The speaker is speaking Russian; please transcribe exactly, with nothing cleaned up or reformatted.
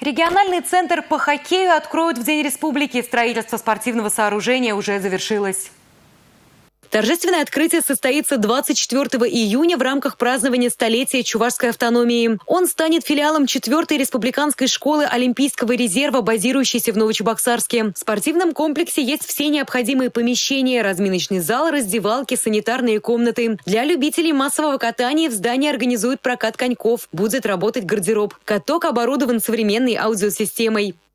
Региональный центр по хоккею откроют в День Республики. Строительство спортивного сооружения уже завершилось. Торжественное открытие состоится двадцать четвёртого июня в рамках празднования столетия чувашской автономии. Он станет филиалом четвёртой республиканской школы Олимпийского резерва, базирующейся в Новочебоксарске. В спортивном комплексе есть все необходимые помещения: разминочный зал, раздевалки, санитарные комнаты. Для любителей массового катания в здании организуют прокат коньков. Будет работать гардероб. Каток оборудован современной аудиосистемой.